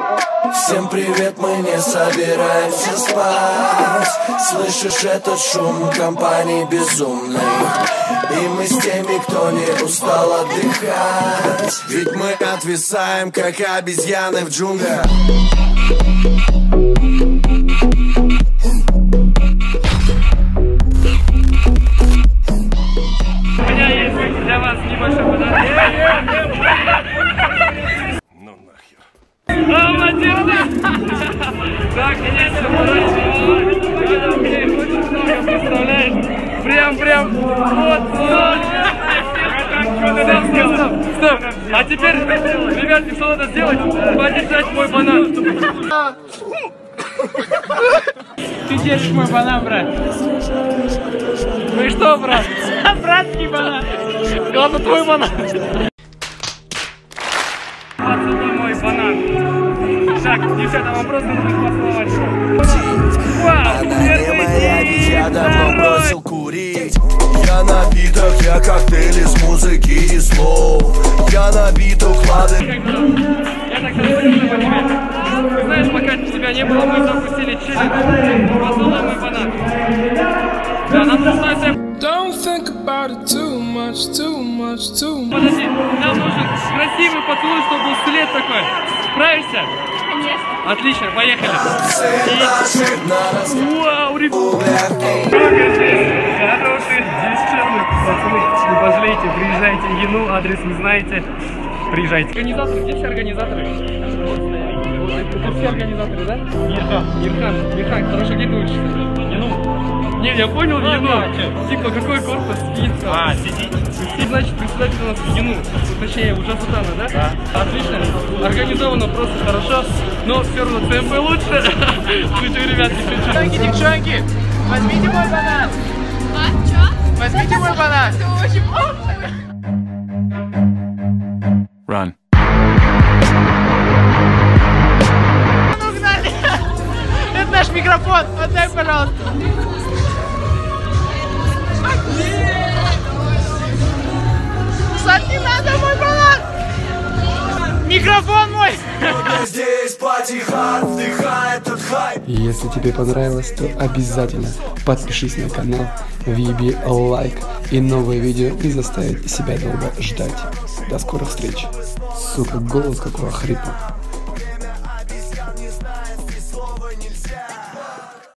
Всем привет, мы не собираемся спать. Слышишь этот шум компании безумной? И мы с теми, кто не устал отдыхать. Ведь мы отвисаем, как обезьяны в джунглях. У меня есть для вас небольшой подарок. Ну нахер. Так, конечно, очень много, представляешь? Прям, вот. Стоп. А теперь, ребятки, что надо сделать? Подержать мой банан. Ты держишь мой банан, брат. Ну и что, брат? Братский банан. Ладно, твой банан. Поцелуй мой банан. Так, девчата, вам просто нужно поцеловать. Вау, первый день. Я давно бросил курить. Я напиток, я коктейль из музыки и слов. Я набит уклады. Я так соскучился по тебе. Ты знаешь, пока тебя не было, мы запустили челлендж. Поцелуй мой банан. Да, нам нужно это... Don't think about it too much. Подожди, нам нужен красивый поцелуй, чтобы был след такой. Справишься? Конечно. Отлично, поехали. Вау, ребята. Хорошие, здесь честно. Пацаны, не пожалейте, приезжайте. Ену, адрес не знаете. Приезжайте. Организаторы, где все организаторы? Это все организаторы, да? Ирхан, хорошо, где ты учишься? Ену. Не, я понял, Ену. Типа, какой корпус? Сидит. Ты, значит, председатель у нас Ену. Точнее, уже Сутана, да? Да. Отлично. Организовано просто хорошо. Но все равно ЦМП лучше. Шучу, ребятки, шучу. Девчонки, возьмите мой банан. А, чё? Возьмите мой банан. Ты очень плохо. Run. Угнали. Это наш микрофон. Отдай, пожалуйста. Сад, не надо мой банан. Микрофон мой. Здесь пати-хард, вдыхай этот хайп. Если тебе понравилось, то обязательно подпишись на канал, въеби лайк, и новое видео не заставит себя долго ждать. До скорых встреч. Сука, голос какого хрипа.